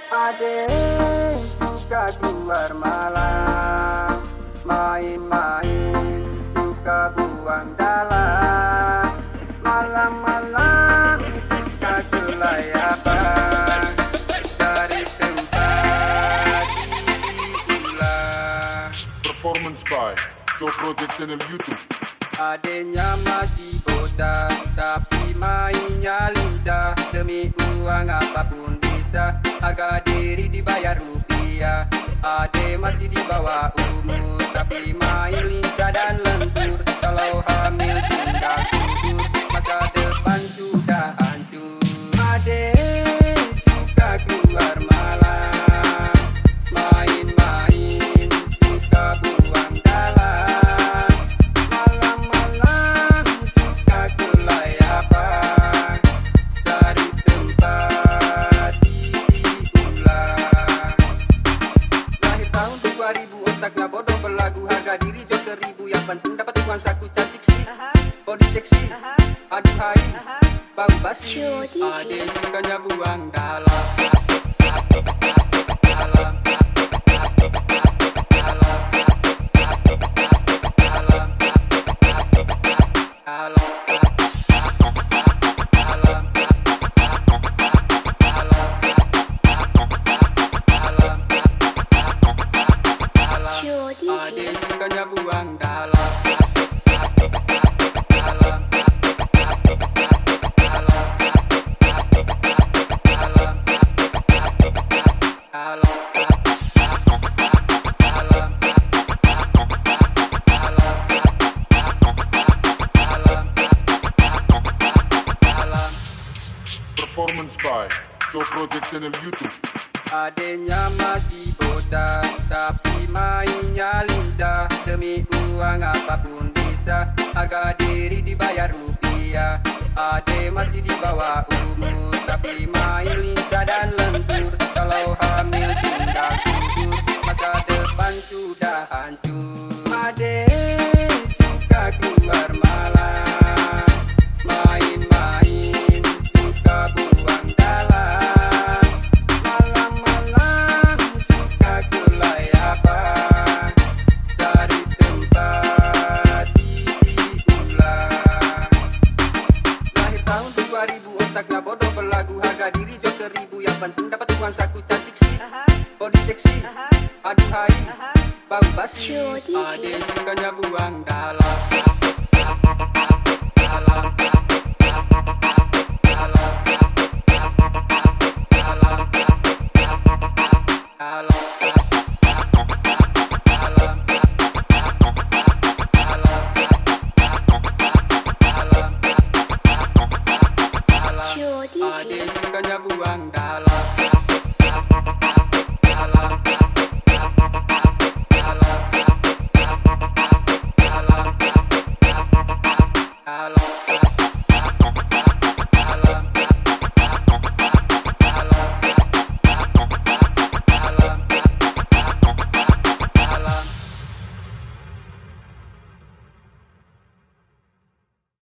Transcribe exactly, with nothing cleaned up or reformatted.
Ade suka keluar malam, main-main suka buang dalam, malam-malam suka gelayapan dari tempat ulah. Performance by Show Project Channel YouTube. Adenya masih bodas, tapi mainnya lidah. Demi uang apapun bisa, harga diri dibayar rupiah. Ade masih di bawah umur, tapi main lincah dan lentur. Kalau hamil tinggal tidur, masa depan sudah hancur. Ade suka keluar malam, main-main suka buang dalam, malam-malam suka gelayapan dari tempat isi ulah. Lahir tahun dua ribu, otaknya bodoh berlagu. Harga diri jauh seribu, yang penting dapat uang saku. Cantik sih, body seksi, aduhai, bau basi. Ade sukanya buang dalam, dalam, dalam, dalam, dalam. Ade sukanya buang dalam, dalam, dalam, dalam, dalam, dalam. Performance by Show Project Channel YouTube. Adenya masih bodas, tapi mainnya lidah. Demi uang apapun bisa, harga diri dibayar rupiah. Ade masih di bawah umur, tapi main lincah dan lentur. Kalau hamil tinggal tidur, masa depan sudah hancur. Ade suka keluar malam, main-main suka buang dalam, malam-malam suka gelayapan dari tempat isi ulah. Lahir tahun dua ribu, otaknya bodoh berlagu. Harga diri jauh seribu, yang penting dapat uang saku. Cantik sih, body seksi, aduhai, bau basi. Ade sukanya buang dalam, dalam.